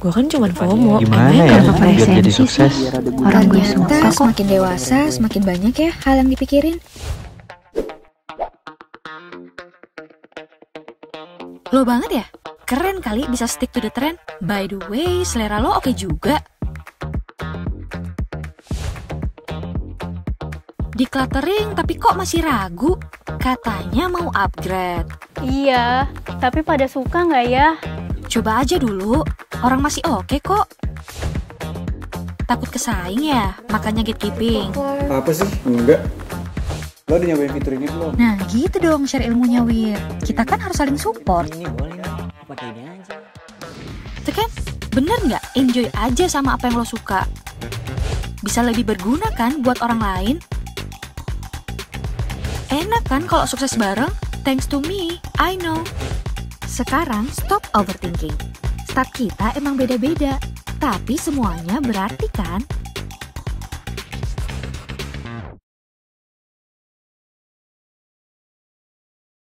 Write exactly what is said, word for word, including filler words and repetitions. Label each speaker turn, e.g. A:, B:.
A: Gue kan cuma FOMO.
B: Gimana ya biar jadi sukses?
C: Orang gue suka kok. Semakin dewasa, semakin banyak ya hal yang dipikirin.
D: Lo banget ya? Keren kali bisa stick to the trend. By the way, selera lo oke juga. Decluttering tapi kok masih ragu? Katanya mau upgrade.
E: Iya, tapi pada suka nggak ya?
D: Coba aja dulu, orang masih oke kok. Takut kesaing ya, makanya gatekeeping.
F: Apa sih? Enggak. Lo udah nyobain fitur ini belum?
D: Nah gitu dong share ilmunya Wir. Kita kan harus saling support.
G: Ini boleh nih, pakai ini aja.
D: Itu kan bener nggak? Enjoy aja sama apa yang lo suka. Bisa lebih berguna kan buat orang lain? Enak kan kalau sukses bareng? Thanks to me, I know. Sekarang stop overthinking. Start kita emang beda-beda, tapi semuanya berarti kan?